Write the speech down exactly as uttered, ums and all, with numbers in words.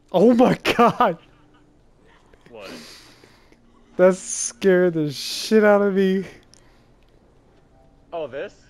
Oh my god! What? That scared the shit out of me. Oh, this?